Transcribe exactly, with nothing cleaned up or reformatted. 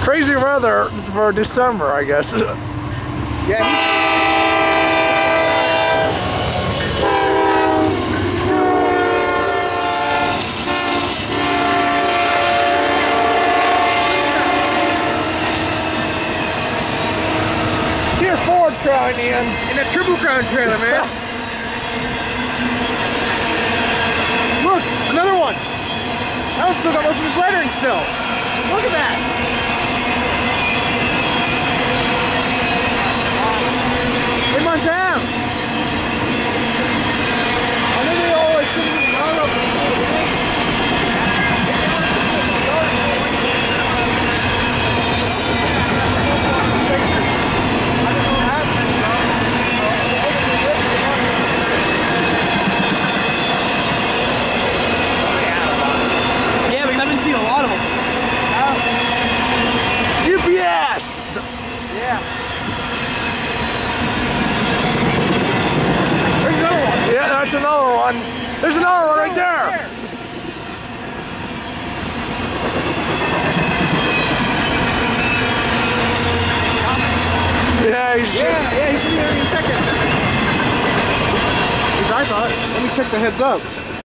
Crazy weather for December, I guess. Yeah, he's... Tier four trailer in. In a triple crown trailer, man. Look, another one. That one's still got most of his lettering still. Look at that. They must have. I think they all like sitting in the yard up there. U P S! Yeah. There's another one. Yeah, that's another one. There's another one right there. Yeah, he's Yeah, yeah, he's in there in a second. As I thought. Let me check the heads up.